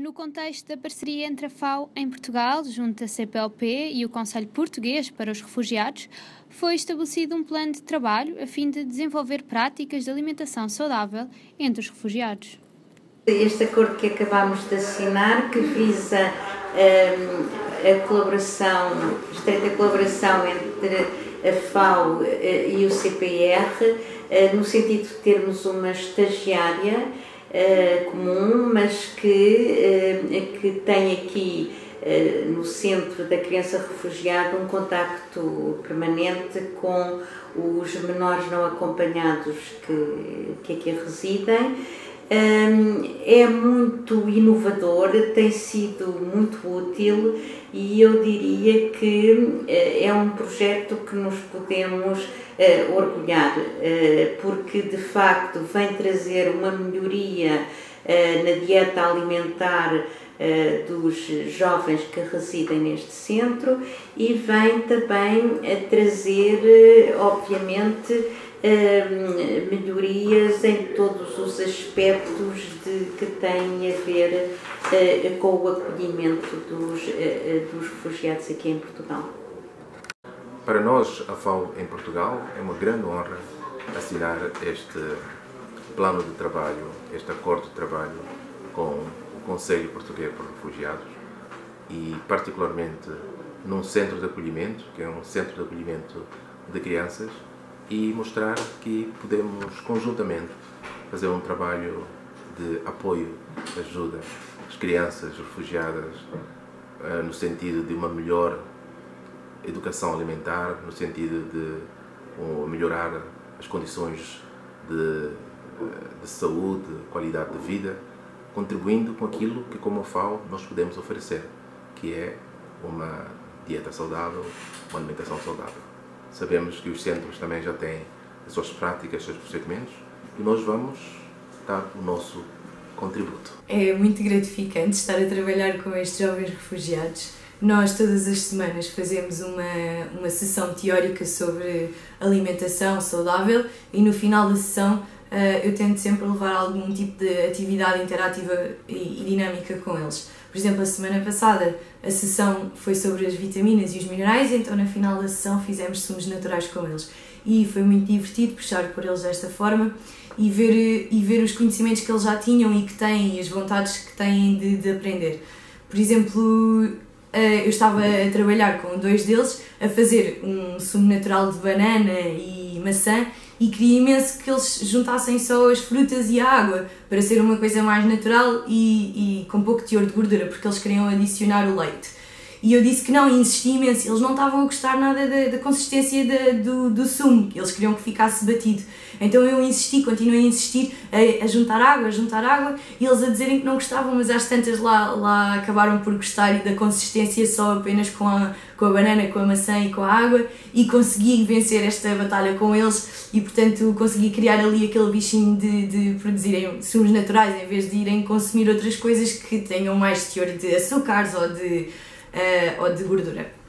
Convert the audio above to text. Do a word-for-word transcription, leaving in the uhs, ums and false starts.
No contexto da parceria entre a FAO em Portugal, junto à C P L P e o Conselho Português para os Refugiados, foi estabelecido um plano de trabalho a fim de desenvolver práticas de alimentação saudável entre os refugiados. Este acordo que acabámos de assinar, que visa um, a colaboração, a estreita colaboração entre a FAO uh, e o C P R, uh, no sentido de termos uma estagiária uh, comum, mas que, uh, que tem aqui uh, no centro da criança refugiada um contacto permanente com os menores não acompanhados que, que aqui residem. É muito inovador, tem sido muito útil e eu diria que é um projeto que nos podemos orgulhar, porque de facto vem trazer uma melhoria na dieta alimentar dos jovens que residem neste centro e vem também a trazer, obviamente, Uh, melhorias em todos os aspectos de, que têm a ver uh, com o acolhimento dos, uh, dos refugiados aqui em Portugal. Para nós, a FAO em Portugal, é uma grande honra assinar este plano de trabalho, este acordo de trabalho com o Conselho Português para Refugiados e particularmente num centro de acolhimento, que é um centro de acolhimento de crianças, e mostrar que podemos conjuntamente fazer um trabalho de apoio, ajuda às crianças refugiadas no sentido de uma melhor educação alimentar, no sentido de melhorar as condições de, de saúde, qualidade de vida, contribuindo com aquilo que, como FAO, nós podemos oferecer, que é uma dieta saudável, uma alimentação saudável. Sabemos que os centros também já têm as suas práticas, os seus procedimentos e nós vamos dar o nosso contributo. É muito gratificante estar a trabalhar com estes jovens refugiados. Nós todas as semanas fazemos uma, uma sessão teórica sobre alimentação saudável e no final da sessão eu tento sempre levar algum tipo de atividade interativa e dinâmica com eles. Por exemplo, a semana passada a sessão foi sobre as vitaminas e os minerais, então no final da sessão fizemos sumos naturais com eles. E foi muito divertido puxar por eles desta forma e ver, e ver os conhecimentos que eles já tinham e que têm e as vontades que têm de, de aprender. Por exemplo, eu estava a trabalhar com dois deles a fazer um sumo natural de banana e maçã e queria imenso que eles juntassem só as frutas e a água para ser uma coisa mais natural e, e com pouco teor de gordura, porque eles queriam adicionar o leite. E eu disse que não, e insisti imenso, eles não estavam a gostar nada da, da consistência da, do, do sumo, eles queriam que ficasse batido. Então eu insisti, continuei a insistir, a, a juntar água, a juntar água, e eles a dizerem que não gostavam, mas às tantas lá, lá acabaram por gostar da consistência só apenas com a, com a banana, com a maçã e com a água, e consegui vencer esta batalha com eles, e portanto consegui criar ali aquele bichinho de, de produzirem sumos naturais, em vez de irem consumir outras coisas que tenham mais teor de açúcares ou de, uh, ou de gordura.